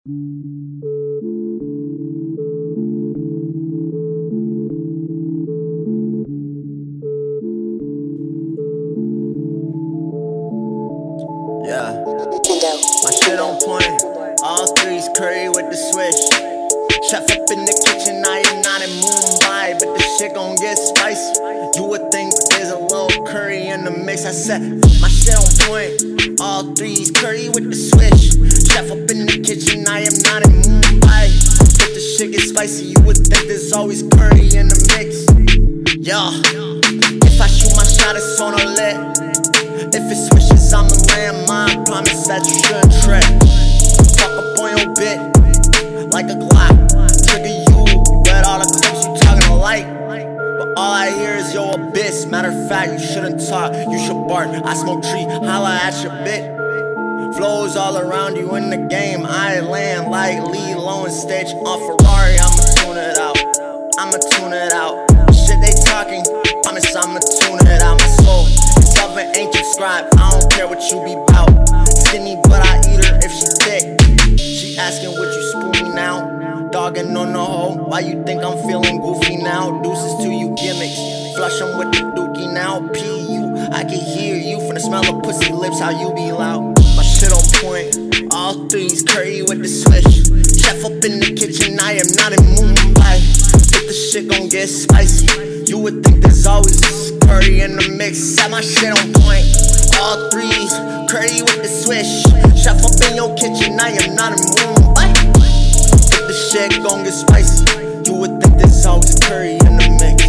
Yeah, my shit on point. All threes curry with the swish. Chef up in the kitchen, I am not in Mumbai, but this shit gon' get spicy. You would think there's a little curry in the mix. I said, my shit on point. All threes curry with the swish. Chef up in the kitchen, I am not in Mumbai, but this shit get spicy. You would think there's always curry in the mix. Yeah, if I shoot my shot, it's on a lit. If it switches, I'ma land mine. Promise that you shouldn't trip. Fuck up on your bit like a Glock. Trigger you with all the clips you talking alike, but all I hear is your abyss. Matter of fact, you shouldn't talk, you should bark. I smoke tree, holla at your bit. Flows all around you in the game. I land like Lee Lowen stage on Ferrari. I'ma tune it out, I'ma tune it out. Shit they talking, promise I'ma tune it out. My soul ain't subscribed, I don't care what you be bout. Skinny but I eat her if she thick. She asking would you spoon me now? Dogging on the hoe, why you think I'm feeling goofy now? Deuces to you gimmicks, flush them with the dookie now. P.U. I can hear you from the smell of pussy lips, how you be loud. My shit on point, all threes curry with the swish. Chef up in the kitchen, I am not in Mumbai, but the shit gon' get spicy. You would think there's always curry in the mix. Set my shit on point. All threes, curry with the swish. Chef up in your kitchen, I am not in Mumbai, but the shit gon' get spicy. You would think there's always curry in the mix.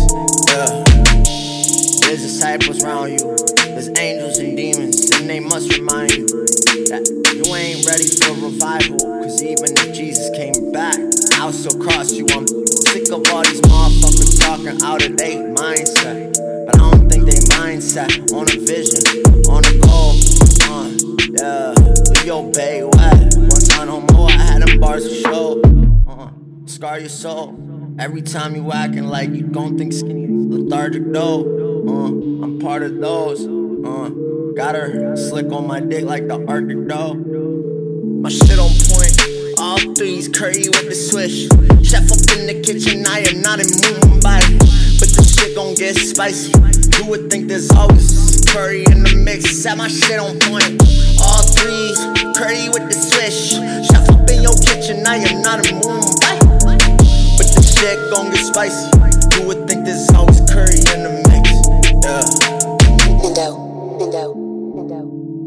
Yeah. There's disciples around you. There's angels and demons, and they must remind you that you ain't ready for revival. Cause even if Jesus came back, I'll still cross you. I'm sick of all these motherfuckers talking out of their mindset, but I don't think they mindset on a vision, on a goal. Yeah, leave your bay wet. One time no more, I had them bars to show. Scar your soul. Every time you acting like you gon' think skinny, lethargic though. I'm part of those. Got her slick on my dick like the Arctic though. My shit on point. All threes curry with the swish. Chef up in the kitchen, I am not in Mumbai, but the shit gon' get spicy. You would think there's always curry in the mix. Set my shit on point. All threes curry with the swish. Chef up in your kitchen, I am not in Mumbai, but the shit gon' get spicy. You would think there's always curry in the mix. Yeah. Indo.